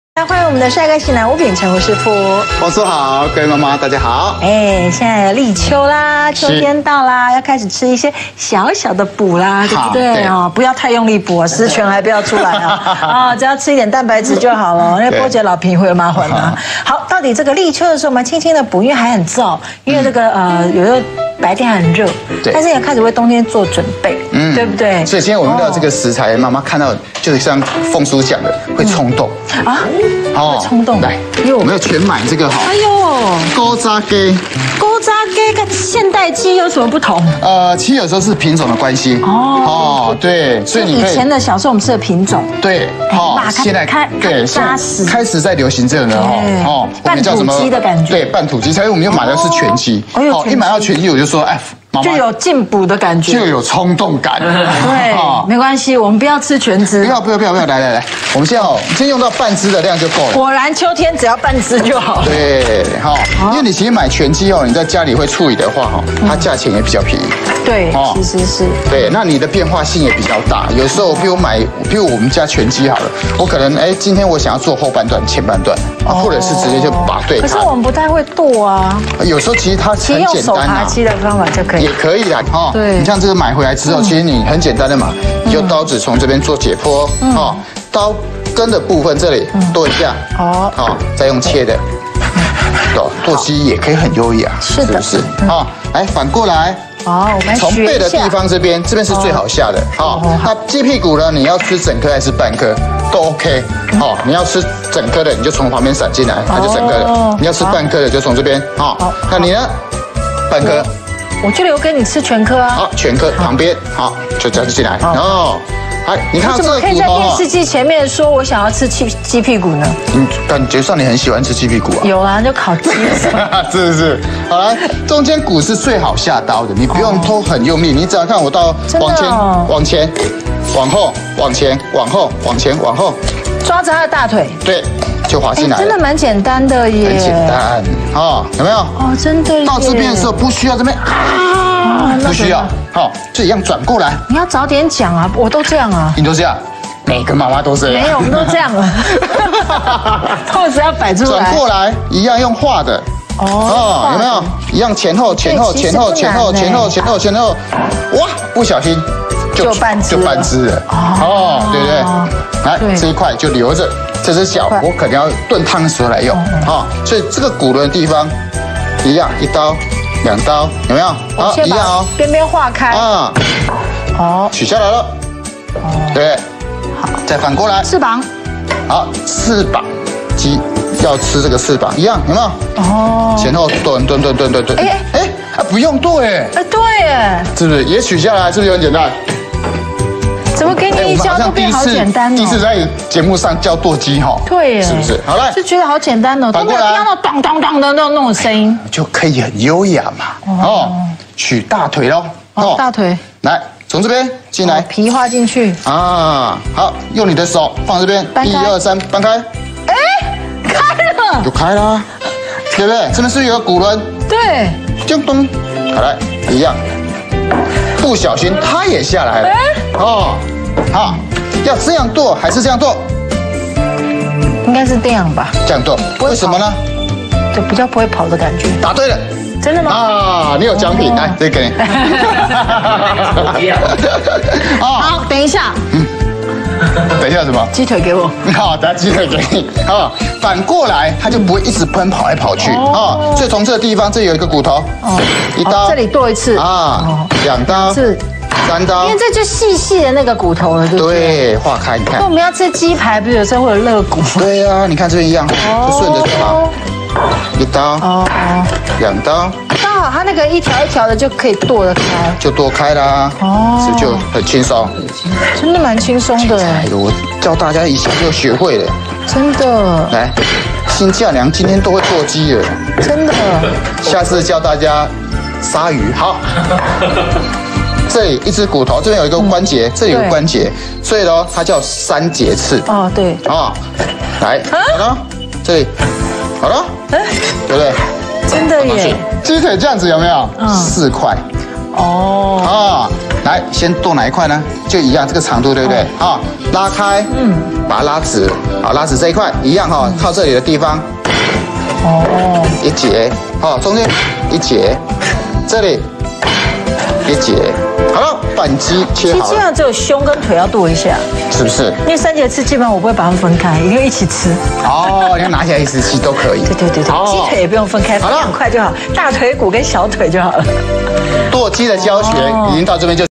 欢迎我们的帅哥型男吴秉承吴师傅。 王叔好，各位妈妈大家好。 现在立秋啦，秋天到啦，要开始吃一些小小的补啦，对不对哦？不要太用力补，十全还不要出来啊！只要吃一点蛋白质就好了。那波姐老皮会有麻烦吗？好，到底这个立秋的时候，我们轻轻的补，因为还很燥，因为这个有时候白天很热，但是也开始为冬天做准备，对不对？ 所以今天我们的这个食材，妈妈看到就是像凤叔讲的，会冲动啊，会冲动。 来，我们要全买这个哈。 哎呦， 古早鸡， 古早鸡跟现代鸡有什么不同？ 其实有时候是品种的关系哦，对，所以你以前的小时候我们吃的品种， 对，现在对扎实， 开始在流行这个了哦， 我们叫什么？半土鸡的感觉， 对，半土鸡，所以我们又买的是全鸡，一买到全鸡我就说， 就有进补的感觉， 就有冲动感。 对，没关系，我们不要吃全只。 不要，来，我们先用到半只的量就够了。 果然秋天只要半只就好。 对，因为你其实买全鸡你在家里会处理的话它价钱也比较便宜。 对，其实是。对， 那你的变化性也比较大。有时候，比如我们家全鸡好了，我可能今天我想要做后半段、前半段，或者是直接就把对。 可是我们不太会剁啊。 有时候其实它很简单用手扒鸡的方法就可以。 也可以啦， 对， 你像这个买回来之后，其实你很简单的嘛，你就刀子从这边做解剖，刀根的部分这里剁一下，再用切的，剁鸡也可以很优雅， 是不是？ 来反过来， 我们从背的地方这边是最好下的，那鸡屁股呢，你要吃整颗还是半颗都 OK，你要吃整颗的你就从旁边闪进来，它就整颗的；你要吃半颗的就从这边，那你呢？半颗。 我就留给你吃全颗啊！ 好，全颗旁边，好，就这样进来。你看这个骨头， 可以在电视机前面说我想要吃鸡屁股呢？ 感觉上你很喜欢吃鸡屁股啊？ 有啊，就烤鸡。 是不是？好来，中间骨是最好下刀的，你不用偷很用力，你只要看我刀往前、往后、往前、往后、往前、往后， 抓着他的大腿， 对，就滑进来。 真的蛮简单的耶， 很简单有没有？ 真的耶。 到这边的时候不需要这边不需要，就一样转过来。 你要早点讲啊，我都这样啊。 你都这样，每个妈妈都这样。 没有，我们都这样了。扣子要摆出来。 转过来，一样用画的。有没有？一样前后，哇，不小心就半只了。对不对？来，这一块就留着，这只小，我可能要炖汤的时候来用。所以这个骨轮的地方，一样一刀。2刀有没有？ 好，一样边边划开取下来了。对，好，再反过来。 翅膀， 好，翅膀鸡要吃这个翅膀，一样有没有？前后炖。不用剁对耶， 是不是也取下来？是不是很简单？ 怎么给你一教都变好简单第一次在节目上教剁鸡对耶， 是不是？好来， 就觉得好简单哦，都没有听到当当当的那种声音， 就可以很优雅嘛。取大腿喽， 大腿， 来从这边进来， 皮画进去好，用你的手放这边，1、2、3，搬开， 开了， 就开啦，对不对？这边是有个骨轮， 对， 就咚，好来一样。不小心它也下来了要这样剁还是这样剁？ 应该是这样吧。 这样剁，为什么呢？ 就比较不会跑的感觉。 答对了， 真的吗？ 你有奖品，来，这个给你。 好，等一下。 等一下什么？ 鸡腿给我。 好，等下鸡腿给你。反过来它就不会一直奔跑来跑去所以从这个地方，这有一个骨头，1刀， 这里剁一次 2刀，3刀， 因为这就细细的那个骨头了，对不对？ 对，化开，你看。 我们要吃鸡排，不是有时候会有肋骨？ 对啊，你看这边一样，就顺着它，1刀，2刀， 刚好它那个一条一条的就可以剁得开， 就剁开啦，是不是就很轻松？ 真的蛮轻松的。 我教大家以前就学会了， 真的。 来，新嫁娘今天都会剁鸡了， 真的。 下次教大家杀鱼，好。这里一只骨头，这边有一个关节，这里有个关节，所以呢，它叫3节刺。 对。 来，好了，这里，好了，对不对？ 真的耶！ 鸡腿这样子有没有？4块。 来，先剁哪一块呢？就一样这个长度，对不对？好，拉开，把它拉直，好，拉直这一块一样哈，靠这里的地方，一节，好，中间一节，这里一节，好了，板鸡切好了。 基本上只有胸跟腿要剁一下， 是不是？ 因为3节吃基本上我不会把它们分开，一定一起吃。 哦，你要拿起来一起吃都可以。 对，鸡腿也不用分开，分2块就好，大腿骨跟小腿就好了。 剁鸡的教学已经到这边就。